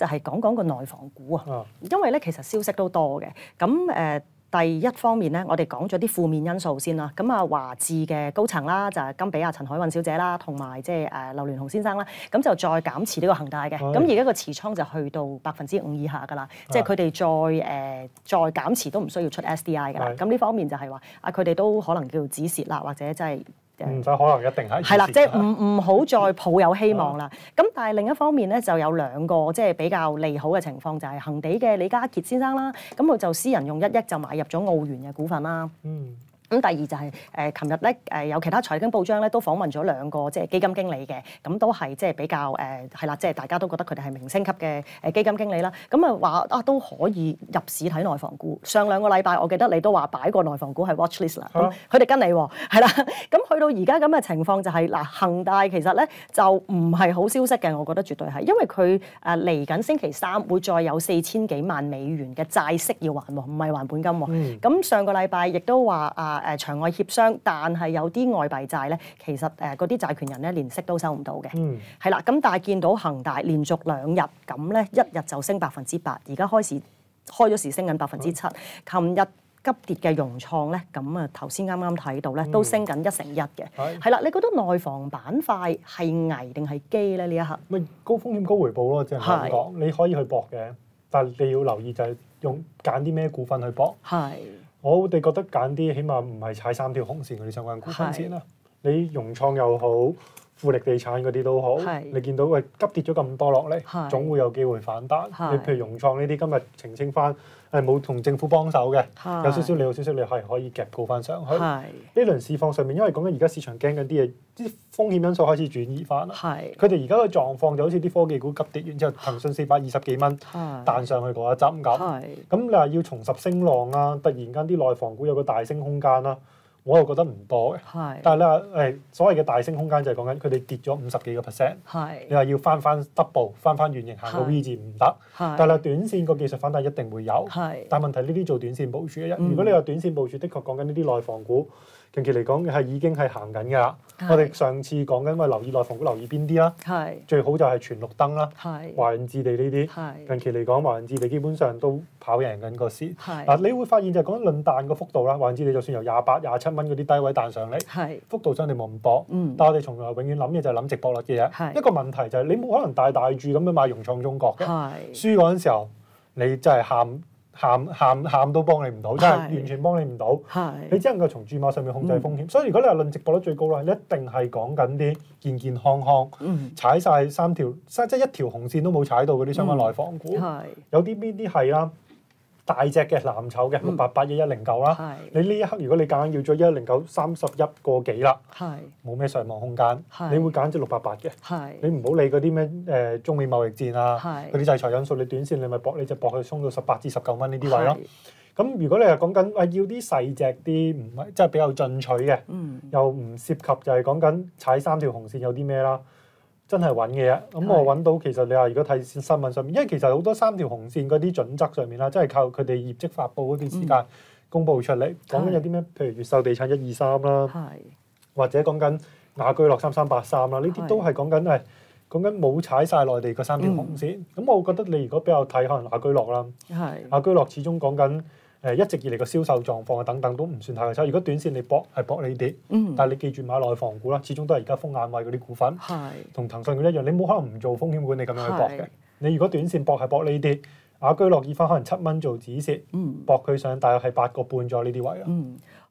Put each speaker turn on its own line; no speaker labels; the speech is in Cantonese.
就係講講個內房股啊，因為咧其實消息都多嘅。咁第一方面咧，我哋講咗啲負面因素先啦。咁啊，華置嘅高層啦，就係金比亞陳海運小姐啦，同埋即係劉鑾雄先生啦，咁就再減持呢個恒大嘅。咁而家個持倉就去到5%以下㗎啦，即係佢哋再減持都唔需要出 SDI 㗎啦。咁呢方面就係話佢哋都可能叫止蝕啦，或者即係。
唔使可能一定係
啦，即係唔好再抱有希望啦。咁但係另一方面咧，就有兩個即係比較利好嘅情況，就係恒地嘅李家傑先生啦，咁佢就私人用1億就買入咗澳元嘅股份啦。咁第二就係琴日咧有其他財經報章咧都訪問咗兩個即係基金經理嘅，咁都係即係比較係啦，即係大家都覺得佢哋係明星級嘅基金經理啦。咁話都可以入市睇內房股。上兩個禮拜我記得你都話擺個內房股係 watch list 啦，咁佢哋跟你喎，係啦。咁去到而家咁嘅情況就係嗱，恒大其實咧就唔係好消息嘅，我覺得絕對係，因為佢嚟緊星期三會再有4000幾萬美元嘅債息要還喎，唔係還本金喎。咁上個禮拜亦都話場外協商，但係有啲外幣債咧，其實嗰啲債權人咧連息都收唔到嘅，係啦。咁但係見到恒大連續2日咁咧，一日就升8%，而家開咗時升緊7%。琴日急跌嘅融創咧，咁啊頭先啱啱睇到咧，都升緊1%嘅，係啦。你覺得內房板塊係危定係機咧？呢一刻
咪高風險高回報咯，即係咁講。你可以去搏嘅，但係你要留意就係揀啲咩股份去搏。我哋覺得揀啲起碼唔係踩3條紅線嗰啲相關股份先啦。你融創又好，富力地產嗰啲都好，你見到急跌咗咁多落嚟，總會有機會反彈。你譬如融創呢啲今日澄清翻冇同政府幫手嘅，有少少利好消息，你係可以夾高翻上去。呢輪市況上面，因為講緊而家市場驚緊啲嘢，啲風險因素開始轉移翻啦。佢哋而家嘅狀況就好似啲科技股急跌完之後，騰訊420幾蚊彈上去嗰一陣咁。咁你話要重拾升浪啊，突然間啲內房股有個大升空間啦。我又覺得唔多嘅，但係你話所謂嘅大升空間就係講緊佢哋跌咗50幾個%，你話要翻 double 翻原形行個 V 字唔得，但係短線個技術反彈一定會有，但係問題呢啲做短線部署嘅啫。如果你話短線部署，的確講緊呢啲內房股近期嚟講係已經係行緊㗎啦。我哋上次講緊留意內房股留意邊啲啦？最好就係全綠燈啦，華潤置地呢啲。近期嚟講，華潤置地基本上都跑贏緊個市。嗱，你會發現就係講緊論彈個幅度啦。華潤置地就算由28、27蚊嗰啲低位彈上嚟，幅度相對冇咁多。但係我哋從來永遠諗嘅就係諗值博率嘅嘢。一個問題就係你冇可能大注咁樣買融創中國嘅，輸嗰陣時候你真係喊都幫你唔到，真係完全幫你唔到。你只能夠從注碼上面控制風險。所以如果你話論值博率最高啦，你一定係講緊啲健健康康，踩晒3條，即係1條紅線都冇踩到嗰啲相關內房股。有啲邊啲係啦？大隻嘅藍籌嘅688、1109啦，你呢一刻如果你揀要咗1109 31個幾啦，冇咩上望空間，你會揀隻688嘅，你唔好理嗰啲咩中美貿易戰啊，嗰啲制裁因素，你短線你咪搏，你就搏佢衝到18至19蚊呢啲位咯。咁如果你係講緊要啲細隻啲，唔係即係比較進取嘅，又唔涉及就係講緊踩3條紅線有啲咩啦。真係揾嘅啫，咁我揾到其實你話如果睇新聞上面，因為其實好多3條紅線嗰啲準則上面啦，真係靠佢哋業績發布嗰段時間公佈出嚟，講緊有啲咩，譬如越秀地產123啦，或者講緊雅居樂3383啦，呢啲都係講緊冇踩晒內地嗰3條紅線。咁我覺得你如果比較睇可能雅居樂啦，雅居樂始終講緊一直以嚟個銷售狀況啊等等都唔算太過差。如果短線你搏係搏呢啲，但係你記住買內房股啦，始終都係而家風眼位嗰啲股份，同騰訊佢一樣，你冇可能唔做風險管理咁樣去搏嘅。你如果短線搏係搏呢啲，雅居樂以翻可能7蚊做止蝕，搏佢上大約係8個半咗呢啲位啦。